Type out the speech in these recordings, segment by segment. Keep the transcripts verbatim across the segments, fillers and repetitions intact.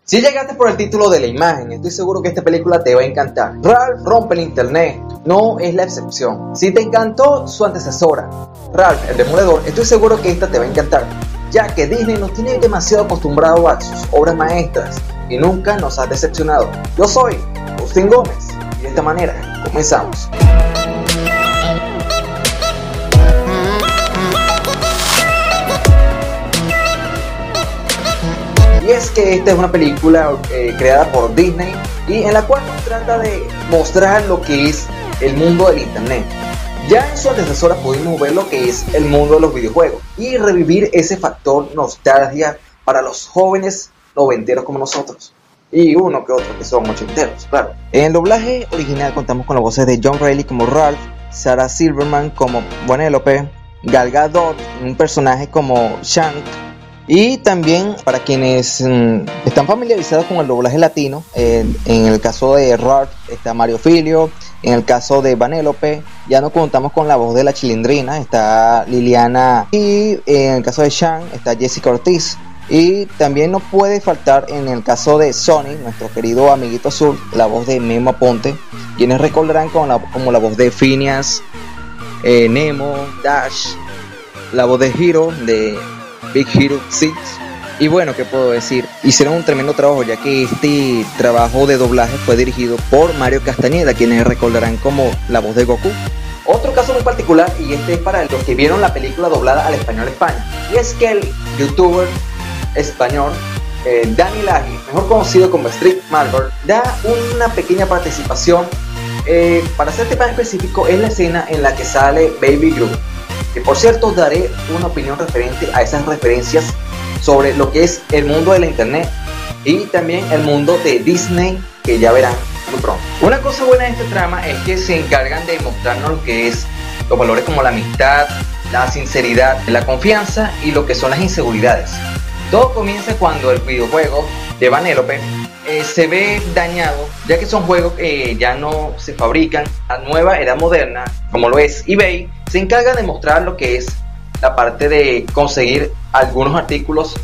Si llegaste por el título de la imagen, estoy seguro que esta película te va a encantar. Ralph rompe el internet, no es la excepción. Si te encantó su antecesora, Ralph el Demoledor, estoy seguro que esta te va a encantar, ya que Disney nos tiene demasiado acostumbrado a sus obras maestras y nunca nos ha decepcionado. Yo soy Agustín Gómez y de esta manera comenzamos. Y es que esta es una película eh, creada por Disney y en la cual nos trata de mostrar lo que es el mundo del internet. Ya en su antecesora pudimos ver lo que es el mundo de los videojuegos y revivir ese factor nostalgia para los jóvenes noventeros como nosotros. Y uno que otro que son ochenteros, claro. En el doblaje original contamos con las voces de John Reilly como Ralph, Sarah Silverman como Vanellope, Gal Gadot, un personaje como Shank. Y también para quienes mmm, están familiarizados con el doblaje latino, eh, en el caso de Ralph está Mario Filio, en el caso de Vanellope ya no contamos con la voz de la Chilindrina, está Liliana, y en el caso de Shank está Jessica Ortiz. Y también no puede faltar en el caso de Sonic, nuestro querido amiguito azul, la voz de Memo Aponte, quienes recordarán con la, como la voz de Phineas, eh, Nemo, Dash, la voz de Hero de Big Hero seis. Y bueno, ¿qué puedo decir? Hicieron un tremendo trabajo, ya que este trabajo de doblaje fue dirigido por Mario Castañeda, quienes recordarán como la voz de Goku. Otro caso muy particular, y este es para los que vieron la película doblada al español España, y es que el youtuber español eh, Dani Lagi, mejor conocido como Street Marvel, da una pequeña participación. Eh, para serte más específico, es la escena en la que sale Baby Groot, que por cierto daré una opinión referente a esas referencias sobre lo que es el mundo de la internet y también el mundo de Disney, que ya verán muy pronto. Una cosa buena de esta trama es que se encargan de mostrarnos lo que es los valores como la amistad, la sinceridad, la confianza y lo que son las inseguridades. Todo comienza cuando el videojuego de Vanellope eh, se ve dañado, ya que son juegos que eh, ya no se fabrican. La nueva era moderna, como lo es eBay, se encarga de mostrar lo que es la parte de conseguir algunos artículos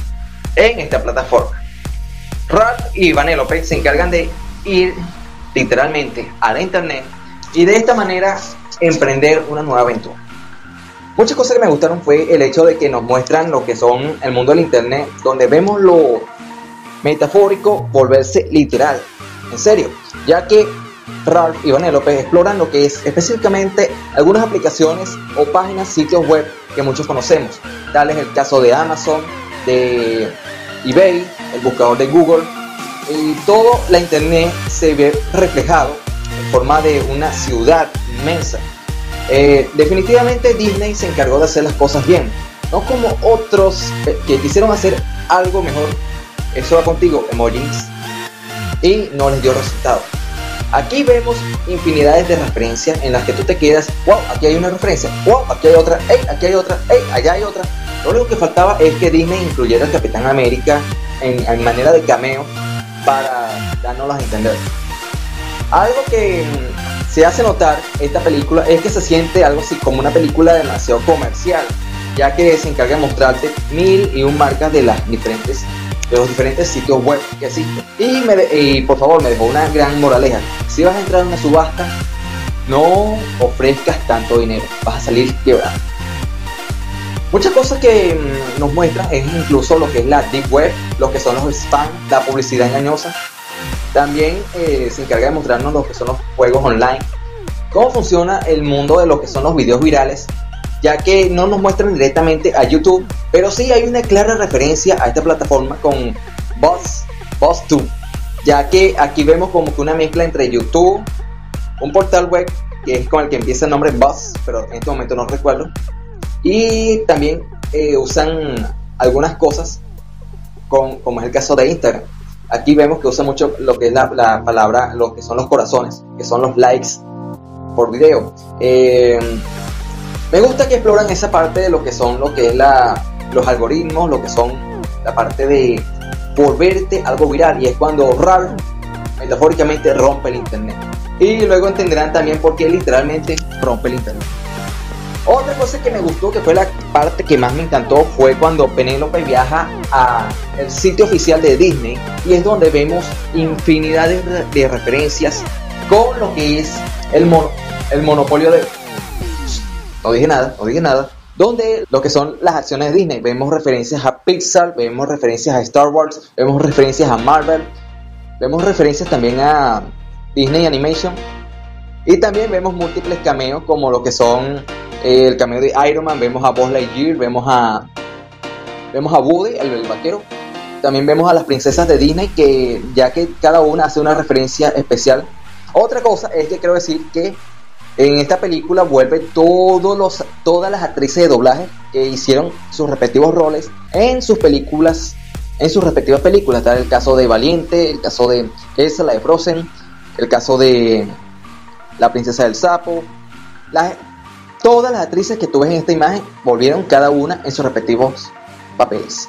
en esta plataforma. Ralph y Vanellope se encargan de ir literalmente a la internet y de esta manera emprender una nueva aventura. Muchas cosas que me gustaron fue el hecho de que nos muestran lo que son el mundo del internet, donde vemos lo metafórico volverse literal, en serio, ya que Ralph y Vanellope exploran lo que es específicamente algunas aplicaciones o páginas, sitios web que muchos conocemos, tal es el caso de Amazon, de eBay, el buscador de Google, y todo la internet se ve reflejado en forma de una ciudad inmensa. Eh, definitivamente Disney se encargó de hacer las cosas bien, no como otros que quisieron hacer algo mejor. Eso va contigo, emojis, y no les dio resultado. Aquí vemos infinidades de referencias en las que tú te quedas, wow, aquí hay una referencia, wow, aquí hay otra, hey, aquí hay otra, hey, allá hay otra. Lo único que faltaba es que Disney incluyera al Capitán América en, en manera de cameo para darnos a entender. Algo que se hace notar esta película es que se siente algo así como una película demasiado comercial, ya que se encarga de mostrarte mil y un marcas de las diferentes de los diferentes sitios web que existen. Y, me de, y por favor me dejó una gran moraleja: si vas a entrar en una subasta, no ofrezcas tanto dinero, vas a salir quebrado. Muchas cosas que mmm, nos muestran es incluso lo que es la deep web, lo que son los spam, la publicidad engañosa. También eh, se encarga de mostrarnos lo que son los juegos online, cómo funciona el mundo de lo que son los videos virales, ya que no nos muestran directamente a YouTube, pero sí hay una clara referencia a esta plataforma con Buzz, BuzzTube, ya que aquí vemos como que una mezcla entre YouTube, un portal web que es con el que empieza el nombre Buzz, pero en este momento no recuerdo, y también eh, usan algunas cosas con, como es el caso de Instagram. Aquí vemos que usa mucho lo que es la, la palabra, lo que son los corazones, que son los likes por video. Eh, me gusta que exploran esa parte de lo que son lo que es la, los algoritmos, lo que son la parte de volverte algo viral, y es cuando Ralph metafóricamente rompe el internet. Y luego entenderán también por qué literalmente rompe el internet. Otra cosa que me gustó, que fue la parte que más me encantó fue cuando Penélope viaja al sitio oficial de Disney y es donde vemos infinidad de, de referencias con lo que es el, mon el monopolio de... No dije nada, no dije nada. Donde lo que son las acciones de Disney. Vemos referencias a Pixar, vemos referencias a Star Wars, vemos referencias a Marvel, vemos referencias también a Disney Animation. Y también vemos múltiples cameos como lo que son eh, el cameo de Iron Man, vemos a Buzz Lightyear, vemos a vemos a Woody, el, el vaquero. También vemos a las princesas de Disney, que ya que cada una hace una referencia especial. Otra cosa es que quiero decir que en esta película vuelve todos los, todas las actrices de doblaje que hicieron sus respectivos roles en sus películas, en sus respectivas películas. Está el caso de Valiente, el caso de Elsa, la de Frozen, el caso de La Princesa del Sapo. Las, todas las actrices que tú ves en esta imagen volvieron cada una en sus respectivos papeles.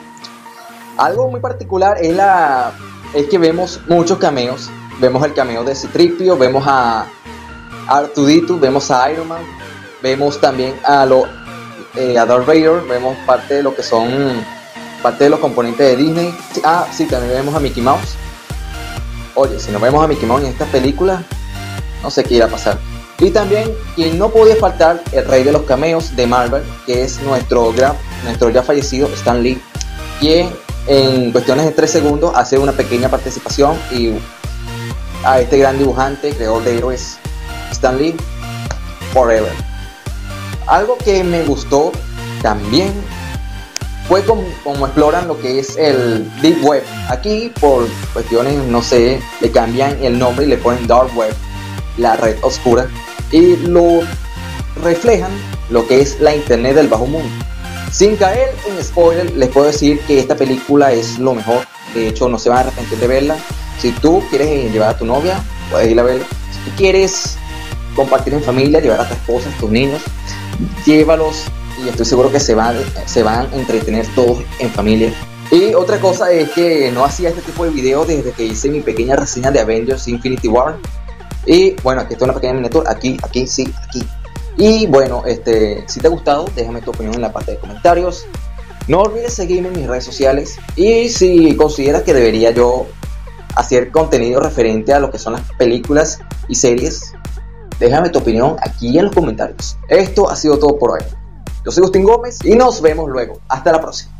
Algo muy particular es, la, es que vemos muchos cameos. Vemos el cameo de C tres P O, vemos a R dos D dos, vemos a Iron Man, vemos también a, lo, eh, a Darth Vader, vemos parte de lo que son parte de los componentes de Disney. Ah, sí, también vemos a Mickey Mouse. Oye, si no vemos a Mickey Mouse en esta película, no sé qué irá a pasar. Y también, quien no podía faltar, el rey de los cameos de Marvel, que es nuestro, gran, nuestro ya fallecido Stan Lee, quien en cuestiones de tres segundos hace una pequeña participación. Y a este gran dibujante, creador de héroes, Stan Lee, forever. Algo que me gustó también fue como, como exploran lo que es el Deep Web. Aquí por cuestiones, no sé, le cambian el nombre y le ponen Dark Web, la red oscura, y lo reflejan lo que es la internet del bajo mundo. Sin caer en spoiler, les puedo decir que esta película es lo mejor. De hecho, no se van a arrepentir de verla. Si tú quieres llevar a tu novia, puedes ir a verla. Si tú quieres compartir en familia, llevar a tu esposa, a tus niños, llévalos y estoy seguro que se van, se van a entretener todos en familia. Y otra cosa es que no hacía este tipo de videos desde que hice mi pequeña reseña de Avengers Infinity War. Y bueno, aquí está una pequeña miniatura, aquí, aquí, sí, aquí. Y bueno, este, si te ha gustado, déjame tu opinión en la parte de comentarios. No olvides seguirme en mis redes sociales. Y si consideras que debería yo hacer contenido referente a lo que son las películas y series, déjame tu opinión aquí en los comentarios. Esto ha sido todo por hoy. Yo soy Agustín Gómez y nos vemos luego. Hasta la próxima.